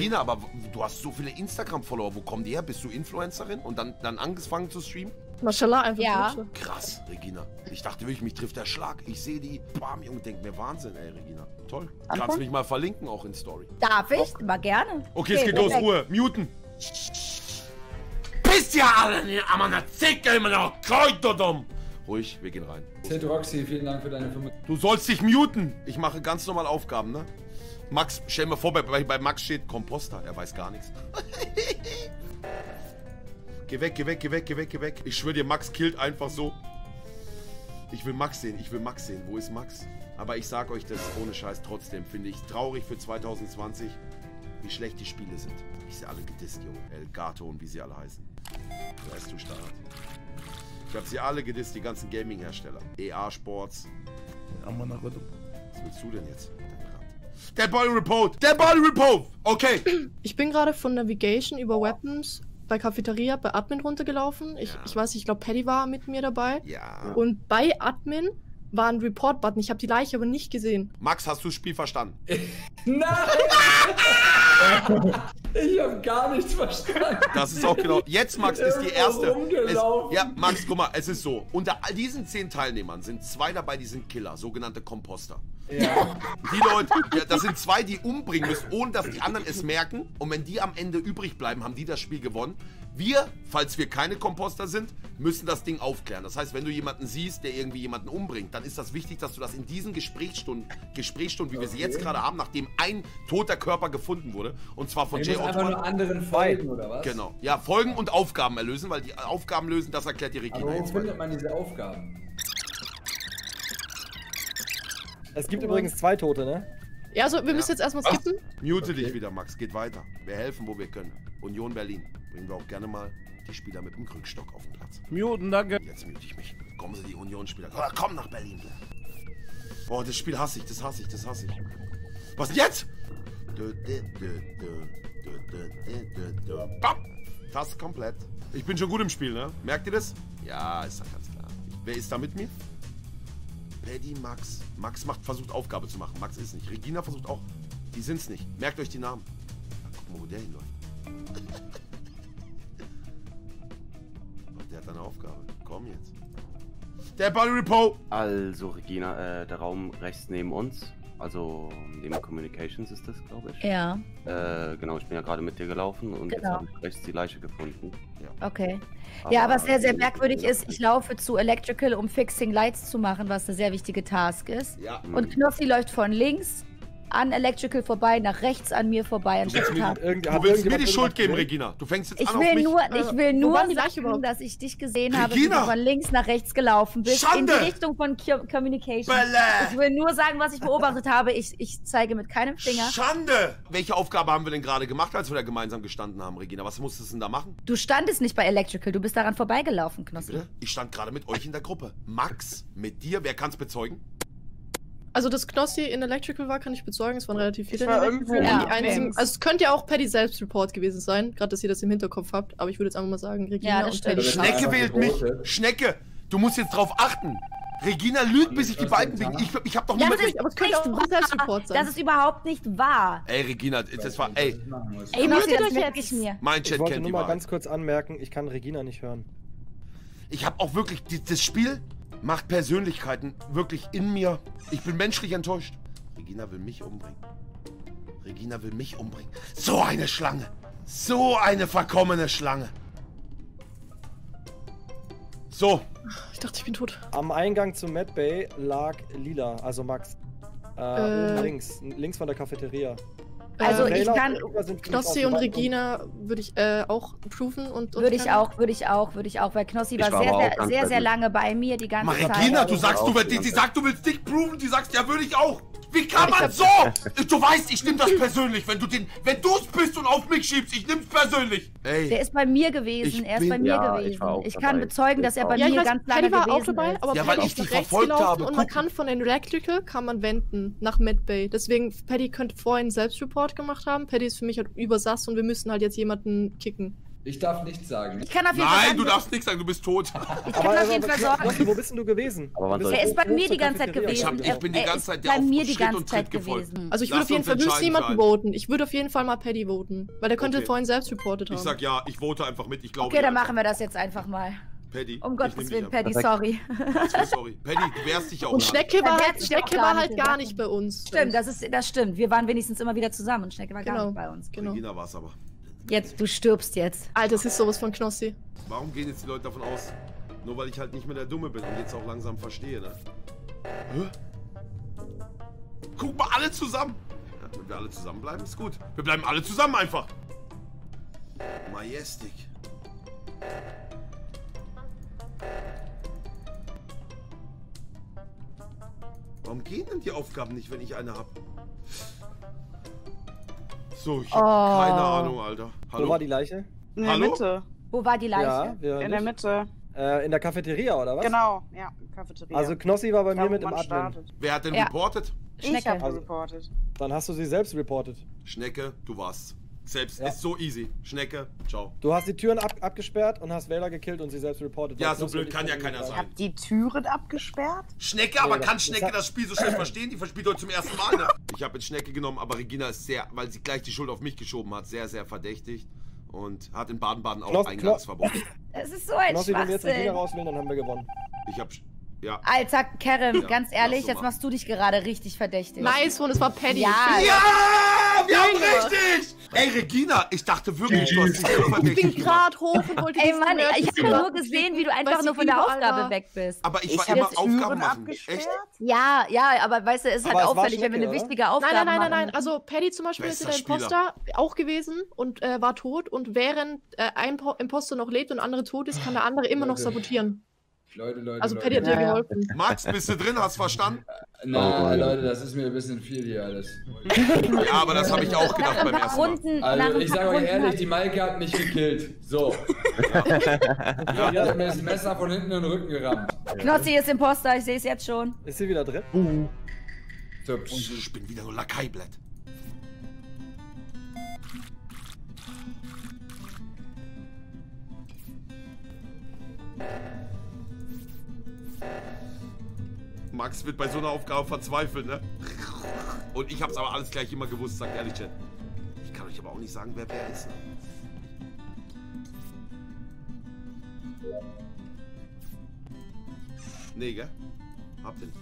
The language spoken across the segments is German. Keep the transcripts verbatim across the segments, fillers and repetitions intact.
Regina, aber du hast so viele Instagram-Follower. Wo kommen die her? Bist du Influencerin und dann, dann angefangen zu streamen? Mashallah, einfach ja. so. Krass, Regina. Ich dachte wirklich, mich trifft der Schlag. Ich sehe die, bam, Junge, denk mir Wahnsinn, ey, Regina. Toll. Anfang? Kannst mich mal verlinken, auch in Story. Darf ich? Mal gerne. Okay, es geht los, Ruhe. Muten. Bist ja alle nicht am an der Zicke immer noch Kreuterdom. Ruhig, wir gehen rein. Ted Roxy, vielen Dank für deine Firma. Du sollst dich muten. Ich mache ganz normal Aufgaben, ne? Max, stell mir vor, bei, bei Max steht Komposter. Er weiß gar nichts. Geh weg, geh weg, geh weg, geh weg, geh weg. Ich schwöre dir, Max killt einfach so. Ich will Max sehen, ich will Max sehen. Wo ist Max? Aber ich sag euch das ohne Scheiß trotzdem. Finde ich traurig für zwanzig zwanzig, wie schlecht die Spiele sind. Ich sehe alle gedisst, Junge. Elgato und wie sie alle heißen. Weißt du, Start. Ich hab sie alle gedisst, die ganzen Gaming-Hersteller. E A Sports. Was willst du denn jetzt? Der Body Report! Der Body Report! Okay! Ich bin gerade von Navigation über Weapons bei Cafeteria bei Admin runtergelaufen. Ich, Ja. ich weiß nicht, ich glaube Paddy war mit mir dabei. Ja. Und bei Admin war ein Report-Button. Ich habe die Leiche aber nicht gesehen. Max, hast du das Spiel verstanden? Nein! Ich hab gar nichts verstanden. Das ist auch genau. Jetzt, Max, ist die erste. Es, Rumgelaufen. ja, Max, guck mal, es ist so. Unter all diesen zehn Teilnehmern sind zwei dabei, die sind Killer, sogenannte Komposter. Ja. Die Leute, ja, das sind zwei, die umbringen müssen, ohne dass die anderen es merken. Und wenn die am Ende übrig bleiben, haben die das Spiel gewonnen. Wir, falls wir keine Komposter sind, müssen das Ding aufklären. Das heißt, wenn du jemanden siehst, der irgendwie jemanden umbringt, dann ist das wichtig, dass du das in diesen Gesprächsstunden, Gesprächsstunden, wie wir sie jetzt gerade haben, nachdem ein toter Körper gefunden wurde, und zwar von Ich Jay muss einfach Otto. nur anderen folgen, oder was? Genau. Ja, Folgen und Aufgaben erlösen, weil die Aufgaben lösen, das erklärt die Regina Aber wo jetzt. findet man diese Aufgaben? Es gibt übrigens zwei Tote, ne? Ja, also wir müssen jetzt erstmal skippen. Mute Okay. dich wieder, Max. Geht weiter. Wir helfen, wo wir können. Union Berlin. Bringen wir auch gerne mal die Spieler mit dem Krückstock auf den Platz. Muten, danke. Jetzt mute ich mich. Kommen Sie, die Union-Spieler. Komm, komm nach Berlin. Boah, das Spiel hasse ich, das hasse ich, das hasse ich. Was denn jetzt? Dö, dö, dö, dö, dö, dö, dö, dö. Bam! Fast komplett. Ich bin schon gut im Spiel, ne? Merkt ihr das? Ja, ist ja ganz klar. Wer ist da mit mir? Paddy, Max. Max macht, versucht Aufgabe zu machen. Max ist nicht. Regina versucht auch. Die sind's nicht. Merkt euch die Namen. Ja, guck mal, wo der hinläuft. Ach, der hat eine Aufgabe. Komm jetzt. Der Body Repo! Also, Regina, äh, der Raum rechts neben uns, also neben Communications ist das, glaube ich. Ja, Äh, genau, ich bin ja gerade mit dir gelaufen und jetzt Genau. habe ich rechts die Leiche gefunden. okay. Ja, aber was sehr, sehr die- merkwürdig ist, ich laufe zu Electrical, um Fixing Lights zu machen, was eine sehr wichtige Task ist. Ja. Und Knossi läuft von links an Electrical vorbei, nach rechts an mir vorbei, anstatt willst mir- Task. Irgend, Du hat willst mir irgendjemand die Schuld geben, gesehen? Regina. Du fängst jetzt Ich an auf will mich. nur, ich will wo nur waren die Leiche sagen, überhaupt? dass ich dich gesehen habe, wie Regina! du von links nach rechts gelaufen bist, in Schande! die Richtung von Co- Communication. Bälle! Ich will nur sagen, was ich beobachtet habe. Ich, ich zeige mit keinem Finger. Schande! Welche Aufgabe haben wir denn gerade gemacht, als wir da gemeinsam gestanden haben, Regina? Was musstest du denn da machen? Du standest nicht bei Electrical, du bist daran vorbeigelaufen, Knossi. Bitte? Ich stand gerade mit euch in der Gruppe. Max, mit dir, wer kann's bezeugen? Also, dass Knossi in Electrical war, kann ich bezeugen. Es waren relativ viele Ich war in Electrical. irgendwo Und die Ja, einzigen, okay. also es könnte ja auch Paddy selbst Report gewesen sein, gerade dass ihr das im Hinterkopf habt. Aber ich würde jetzt einfach mal sagen, Regina Ja, das und stimmt. Paddy. Das Schnecke einfach wählt mich. gevotet. Schnecke, du musst jetzt drauf achten. Regina lügt, bis ich die Balken bin. Ich, ich hab doch Ja, niemand... das ist aber es könnte auch nicht ein Selbstreport wahr. sein. Das ist überhaupt nicht wahr. Ey, Regina, das war... Ey, Ey, Mutet Knossi, das euch merke jetzt. ich mir. mein Ich Chat wollte kennt nur die mal Wahrheit. ganz kurz anmerken, ich kann Regina nicht hören. Ich habe auch wirklich... Die, das Spiel macht Persönlichkeiten wirklich in mir. Ich bin menschlich enttäuscht. Regina will mich umbringen. Regina will mich umbringen. So eine Schlange. So eine verkommene Schlange. So. Ich dachte, ich bin tot. Am Eingang zum Mad Bay lag Lila, also Max. Äh, Äh. oben links, links von der Cafeteria. Also äh, ich Rayla kann- Luca sind für mich Knossi auf und die Wand Regina würde ich äh, auch proven und. und Würde ich keine- auch, würde ich auch, würde ich auch, weil Knossi Ich war war sehr, aber auch sehr, ganz sehr, sehr bei dir. lange bei mir die ganze Zeit. Regina, du sagst, du auch willst, die die, die ganze sagt, du willst dich proven, die sagst, ja, würde ich auch. Wie kann Ich man hab- so? Du weißt, ich nehm das persönlich, wenn du den, wenn du es bist und auf mich schiebst, ich nimm's persönlich. Der Ey, ist bei mir gewesen, Ich er ist bin- bei mir Ja, gewesen. ich Ich, war auch kann dabei. bezeugen, dass er bei Ich Ja, ich mir weiß, ganz lange Paddy war gewesen auch dabei, ist. aber Ja, weil Paddy ich ist die nach rechts verfolgt gelaufen habe. und man Guck. kann von den Electrical kann man wenden nach Mad Bay. Deswegen, Paddy könnte vorhin einen Selbstreport gemacht haben. Paddy ist für mich halt übersass und wir müssen halt jetzt jemanden kicken. Ich darf nichts sagen. Ich kann auf jeden Fall Nein, sagen, du darfst nichts sagen, du bist tot. Ich kann Aber, auf jeden aber, Fall sagen. Knossi, wo bist denn du gewesen? Aber wann Du bist soll Er ist bei hoch mir zur die ganze Zeit Cafeteria gewesen. Ich hab- ich bin die Er ganze ist Zeit der bei auf mir die Schritt ganze und Zeit Tritt gefolgt. gewesen. Also ich Lass würde auf jeden uns Fall für entscheiden niemanden sein. voten. Ich würde auf jeden Fall mal Paddy voten. Weil der könnte Okay. vorhin selbst reportet haben. Ich sag ja, ich vote einfach mit, ich glaube Okay, dann dir machen wir das jetzt einfach mal. Paddy, Um ich Gottes nehm Willen, dich Paddy, Perfekt. sorry. ab. Sorry. Paddy, du wehrst dich auch Und gar Schnecke Dann war wehrt halt, sich auch Schnecke gar war nicht halt gesagt. gar nicht bei uns. Stimmt, das, ist, das stimmt. Wir waren wenigstens immer wieder zusammen und Schnecke war gar Genau. nicht bei uns. Genau. Regina war's aber. Jetzt, du stirbst jetzt. Alter, das ist sowas von Knossi. Warum gehen jetzt die Leute davon aus? Nur weil ich halt nicht mehr der Dumme bin und jetzt auch langsam verstehe, ne? Hä? Guck mal, alle zusammen! Ja, wenn wir alle zusammenbleiben, ist gut. Wir bleiben alle zusammen einfach! Majestic. Warum gehen denn die Aufgaben nicht, wenn ich eine hab? So, ich hab Oh. keine Ahnung, Alter. Hallo? Wo war die Leiche? In der Hallo? Mitte. Wo war die Leiche? Ja, wir In der nicht. Mitte. Äh, in der Cafeteria, oder was? Genau, ja, Cafeteria. Also Knossi war bei Da, mir wo mit im man Admin. startet. Wer hat denn Ja. reportet? Ich Schnecke. habe Also- reportet. Dann hast du sie selbst reportet. Schnecke, du warst. Selbst Ja. ist so easy. Schnecke, ciao. Du hast die Türen ab abgesperrt und hast Wähler gekillt und sie selbst reportet. Ja, Weil so Knossi blöd und ich kann ja von keiner ihm sein. Ich habe die Türen abgesperrt. Schnecke, aber Nee, kann das- Schnecke das hat- das Spiel so schnell verstehen? Die verspielt heute zum ersten Mal, ne? Ich habe jetzt Schnecke genommen, aber Regina ist sehr, weil sie gleich die Schuld auf mich geschoben hat, sehr, sehr verdächtigt. Und hat in Baden-Baden auch Knos- Eingangsverbot. Es ist so ein Knossi, wenn wir jetzt Regina Schwachsinn. rauswählen, dann haben wir gewonnen. Ich hab, ja. Alter, Kerem, Ja, ganz lass ehrlich, so jetzt machen. machst du dich gerade richtig verdächtig. Nice one, es war Paddy. Ja. Ja, wir haben Junge. richtig! Ey, Regina, ich dachte wirklich, du hast dich so Ich bin verdächtig gemacht. gerade hoch und wollte Ey diesen Mann, ich Emergency habe nur Button gesehen, wie du klicken, einfach weil nur sie von der überall Aufgabe war. weg bist. Aber ich, Ich war habe immer Aufgaben Türen machen. abgesperrt. Echt? Ja, ja, aber weißt du, es ist Aber halt es war auffällig, wenn wir eine Schnecke, oder? wichtige Nein, Aufgabe nein, nein, nein, machen. nein. Also Paddy zum Beispiel ist Bester der Imposter auch gewesen und äh, war tot. Und während äh, ein Po- Imposter noch lebt und der andere tot ist, kann der andere immer noch Leute. sabotieren. Leute, Leute, Also Leute. Paddy hat dir Ja, ja. geholfen. Max, bist du drin? Hast verstanden? Na, Oh, Leute, das ist mir ein bisschen viel hier alles. Ja, aber das habe ich auch gedacht Nach ein beim paar ersten Mal. Runden, nach Also, ein ich paar sage euch Runden ehrlich, hat- die Maike hat mich gekillt. So. Ja, Die hat mir das Messer von hinten in den Rücken gerammt. Knossi ist Imposter, ich sehe es jetzt schon. Ist sie wieder drin? So, Ich bin wieder nur Lakaiblatt. Max wird bei so einer Aufgabe verzweifeln, ne? Und ich hab's aber alles gleich immer gewusst, sagt ehrlich, Chat. Ich kann euch aber auch nicht sagen, wer wer ist. Ne? Nee, gell? Habt ihr nicht.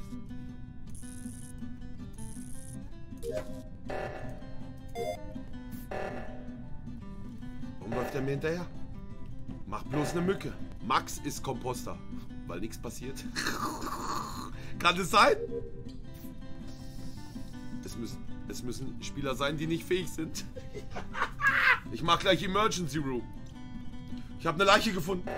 Warum läuft er mir hinterher? Mach bloß eine Mücke. Max ist Komposter. Weil nichts passiert. Kann es sein? Es müssen, es müssen Spieler sein, die nicht fähig sind. Ich mach gleich Emergency Room. Ich habe eine Leiche gefunden.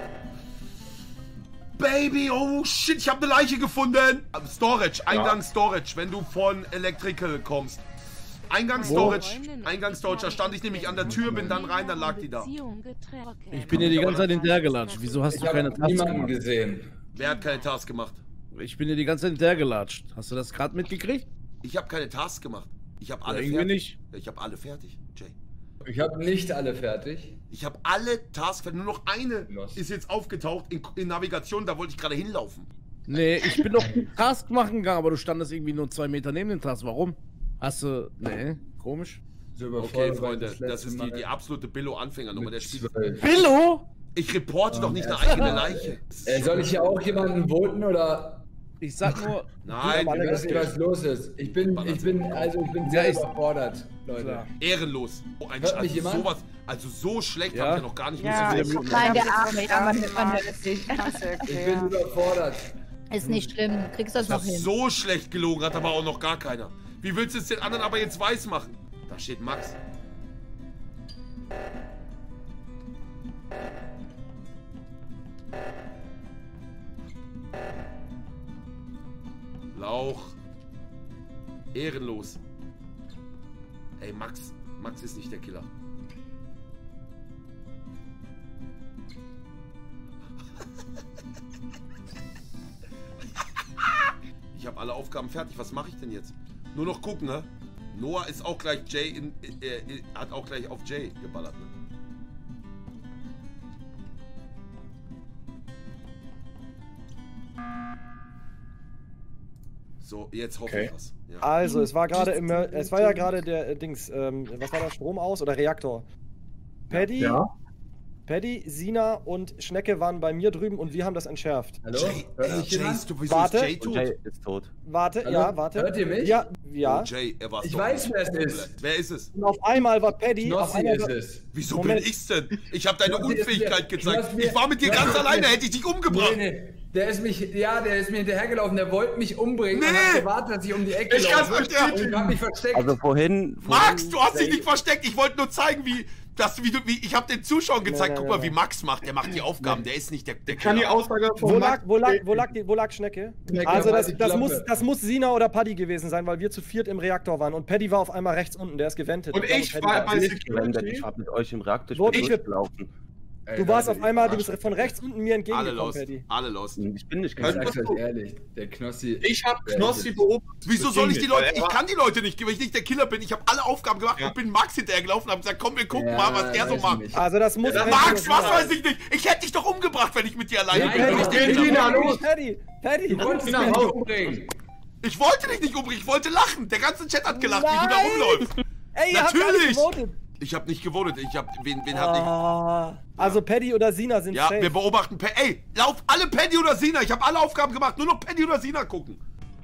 Baby, oh shit, ich habe eine Leiche gefunden. Storage, Eingang Storage, wenn du von Electrical kommst. Eingang Storage, Eingang Storage, da stand ich nämlich an der Tür, bin dann rein, dann lag die da. Ich bin dir die ganze Zeit hinterhergelatscht. Wieso hast ich du habe keine Taste niemanden gemacht? gesehen. Wer hat keine Task gemacht? Ich bin dir die ganze Zeit hinterhergelatscht. Hast du das gerade mitgekriegt? Ich habe keine Task gemacht. Ich habe alle Irgendwie fertig. nicht. Ich habe alle fertig, Jay. Ich habe nicht alle fertig. Ich habe alle Tasks fertig. Nur noch eine Los. ist jetzt aufgetaucht in, in Navigation, da wollte ich gerade hinlaufen. Nee, ich bin doch einen Task machen gegangen, aber du standest irgendwie nur zwei Meter neben dem Task. Warum? Hast du. Nee, komisch. So Okay, überfordert, weil Freunde, das das letzte ist die, Mal die absolute Billo-Anfängernummer. Der mit spielt. zwölf. Billo? Ich reporte doch nicht eine erst eigene mal. Leiche. Äh, soll ich hier auch jemanden voten oder Ich sag nur. Nein, aber alle wir wisst ihr, was los ist? Ich bin, ich bin, also ich bin sehr Ja, ich- überfordert, Leute. Klar. ehrenlos. Oh, ein, Hört also mich jemand? sowas, also so schlecht Ja. habe ich ja noch gar nicht Ja, müssen ich sehen. Nein, der hab Arme, das ja, man, erste man Mal. hört es nicht. Klasse, Ich okay, bin ja. überfordert. Ist nicht schlimm, du kriegst das noch Das hin. so schlecht gelogen hat aber auch noch gar keiner. Wie willst du es den anderen aber jetzt weiß machen? Da steht Max. Lauch. Ehrenlos. Ey, Max. Max ist nicht der Killer. Ich habe alle Aufgaben fertig. Was mache ich denn jetzt? Nur noch gucken, ne? Noah ist auch gleich Jay in, äh, äh, hat auch gleich auf Jay geballert, ne? So, jetzt hoffe Okay. ich was. Ja. Also, es war gerade im, es war ja gerade der äh, Dings, ähm, was war da, Strom aus oder Reaktor? Paddy, Ja. Paddy, Sina und Schnecke waren bei mir drüben und wir haben das entschärft. Hallo? Jay, Hört ey, mich Jay, jemand? ist, du, wieso Warte. ist Jay Und tot? Jay ist tot. Warte, Hallo? ja, warte. Hört ihr mich? Ja, ja. Oh, Jay, er war's Ich doch weiß, nicht. wer es ist. Wer ist es? Und auf einmal war Paddy. Auf Knossi einmal ist war, es. Wieso Moment. bin ich's denn? Ich habe deine Knossi ist Unfähigkeit mir- gezeigt. Knossi- Ich war mit dir Knossi ganz ist alleine, mir- hätte ich dich umgebracht. Nee, nee. Der ist mich, ja, der ist mir hinterhergelaufen, der wollte mich umbringen und Nee. hat gewartet, dass ich um die Ecke Ich kann's laufe. bestätigen. Und ich hab mich versteckt. Also vorhin... vorhin Max, du hast dich nicht versteckt. Ich wollte nur zeigen, wie, dass, wie du, wie ich habe den Zuschauern gezeigt. Nee, nee, Guck mal, nee. wie Max macht. Der macht die Aufgaben. Der ist nicht der, der Ich kann die Killer. Aussage wo, von lag, wo, lag, wo, lag die, wo lag Schnecke? Schnecke Also, war das, die das, Klappe. muss, das muss Sina oder Paddy gewesen sein, weil wir zu viert im Reaktor waren. Und Paddy war auf einmal rechts unten, der ist gewendet. Und ich Paddy war bei gewendet. Security. Ich hab mit euch im Reaktor Wo ich- durchgelaufen. Ey, Du warst Leute, auf einmal, du ich bist von rechts unten mir Alle entgegengekommen, lost. Paddy. Alle lost. Ich bin nicht Ich sag's gewendet. euch ehrlich, der Knossi... Ich habe Knossi beobachtet. Wieso soll ich die Leute? Weil er Ich war- kann die Leute nicht, weil ich nicht der Killer bin. Ich habe alle Aufgaben gemacht Ja. und bin Max hinterhergelaufen und habe gesagt, komm, wir gucken Ja, mal, was er so weiß macht. nicht. Also, das muss. Ja, Paddy Max, oder was Sina weiß ich nicht. Ich hätte dich doch umgebracht, wenn ich mit dir alleine Ja, bin. ja, Wenn ich ja, der ja, Killer ja, bin. ja. sein. Paddy, Paddy. Du wolltest Genau. mich nicht umbringen. Ich wollte dich nicht umbringen, ich wollte lachen. Der ganze Chat hat gelacht, wie du da Nein. rumläufst. Ey, ihr habt gar Natürlich. nicht gewotet. Ich habe nicht gewotet. Ich habe wen, wen hat nicht. Ah, also, Paddy oder Sina sind Ja, safe. wir beobachten. Pa Ey, lauf alle Paddy oder Sina. Ich habe alle Aufgaben gemacht. Nur noch Paddy oder Sina gucken.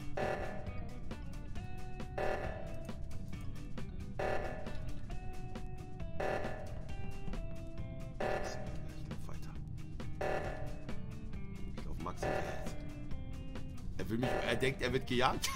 Weiter. Ich lauf Max hinterher. Er will mich. Er denkt, er wird gejagt.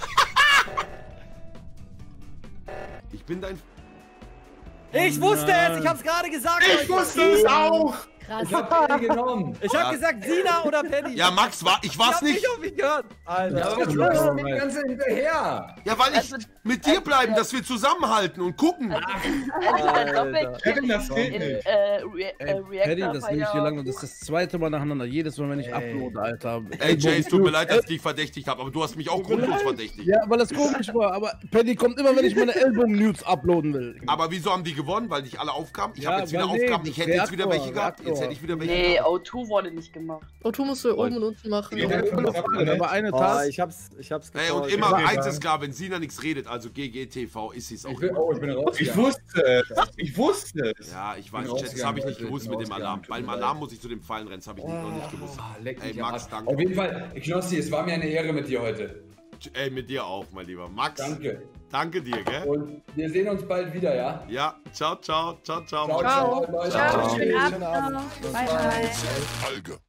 Ich bin dein. Ich wusste es, ich hab's gerade gesagt. Ich wusste es auch. Krass. Ich hab Paddy genommen. Ich hab Ja. gesagt Sina oder Paddy. Ja, Max, war, ich ich war's hab nicht. nicht auf mich gehört. Alter. Ja, aber was machst du die ganze hinterher? Ja, weil ich mit dir bleiben, dass wir zusammenhalten und gucken. Alter. Kevin, das geht in nicht. äh, Re äh, Ey, Paddy, Reactor das war will ich ja- hier lang und das ist das zweite Mal nacheinander. Jedes Mal, wenn ich Ey. uploade, Alter. Ey, Jay, es tut mir leid, dass ich dich verdächtigt habe, aber du hast mich auch grundlos verdächtigt. Ja, weil das komisch war, aber Paddy kommt immer, wenn ich meine Ellbogen-Nudes uploaden will. Aber wieso haben die gewonnen? Weil nicht alle Aufgaben? Ich Ja, habe jetzt wieder weil nee, Aufgaben. Ich hätte jetzt wieder Reaktor, welche gehabt. Jetzt hätte ich wieder welche Nee, gehabt. O zwei wurde nicht gemacht. O zwei musst du oben und unten machen. Ja, Aber eine Oh, Tasse. ich hab's, ich hab's Ey, und gecallt. immer Okay, eins dann. ist klar, wenn Sina nichts redet, also G G T V, ist sie es auch Ich bin, immer. oh, ich bin raus. Ich wusste es. Ich wusste es. Ja, ich bin weiß, Chat, das rausgegangen, habe ich nicht Leute, gewusst ich mit bin dem rausgegangen, Alarm. tut Beim mir Alarm leid. muss ich zu den Fallen rennen, das habe ich noch nicht gewusst. Ah, leck Ey, mich am Max, Arsch. danke. Auf jeden Fall, Knossi, es war mir eine Ehre mit dir heute. Ey, mit dir auch, mein Lieber. Max, Danke. danke dir, gell? Und wir sehen uns bald wieder, ja? Ja, ciao, ciao, ciao, ciao. Ciao, Max. ciao, Leute. Ciao, schönen Schönen Abend Abend. noch. Bye, bye. Alge.